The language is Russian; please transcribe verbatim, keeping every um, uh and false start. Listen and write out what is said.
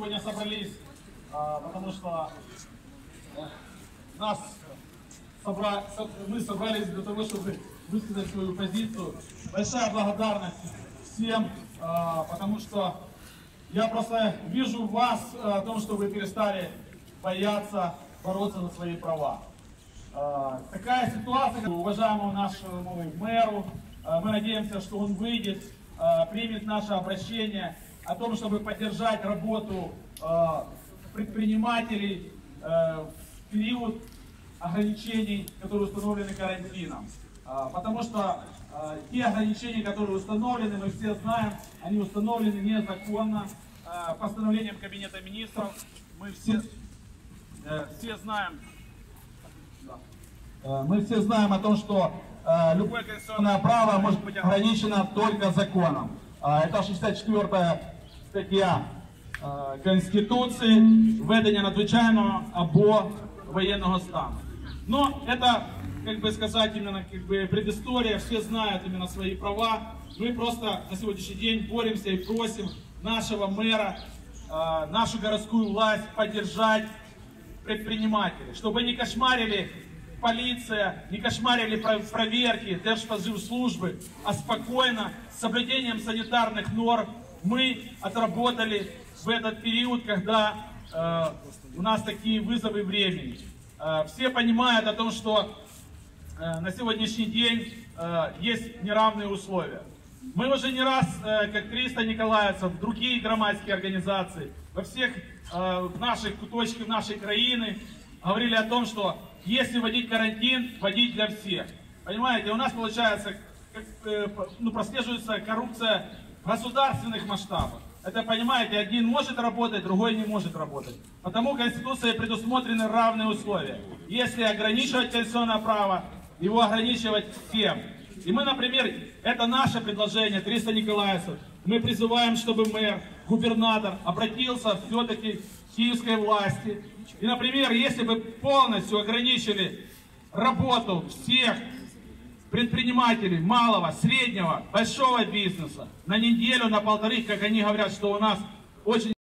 сегодня собрались, потому что нас собра... мы собрались для того, чтобы высказать свою позицию. Большая благодарность всем, потому что я просто вижу в вас о том, что вы перестали бояться бороться за свои права. Такая ситуация, уважаемому нашему мэру, мы надеемся, что он выйдет, примет наше обращение о том, чтобы поддержать работу предпринимателей в период ограничений, которые установлены карантином. Потому что те ограничения, которые установлены, мы все знаем, они установлены незаконно постановлением Кабинета министров. Мы все, все знаем, мы все знаем о том, что любое конституционное право может быть ограничено только законом. Это шестьдесят четвёртая статья Конституции, введення надзвичайного або военного стана. Но это, как бы сказать, именно как бы предыстория, все знают именно свои права. Мы просто на сегодняшний день боремся и просим нашего мэра, нашу городскую власть поддержать предпринимателей, чтобы не кошмарили полиция, не кошмарили проверки, Держпозвслужбы, а спокойно, с соблюдением санитарных норм мы отработали в этот период, когда э, у нас такие вызовы времени. Э, все понимают о том, что э, на сегодняшний день э, есть неравные условия. Мы уже не раз, э, как триста николаевцев, другие громадские организации, во всех э, наших куточках нашей краины говорили о том, что если вводить карантин, вводить для всех. Понимаете, у нас получается, как, э, ну, прослеживается коррупция в государственных масштабах. Это, понимаете, один может работать, другой не может работать. Потому в Конституции предусмотрены равные условия. Если ограничивать конституционное право, его ограничивать всем. И мы, например, это наше предложение, триста николаевцев. Мы призываем, чтобы мэр, губернатор обратился все-таки к киевской власти. И, например, если бы полностью ограничили работу всех предпринимателей малого, среднего, большого бизнеса на неделю, на полторы, как они говорят, что у нас очень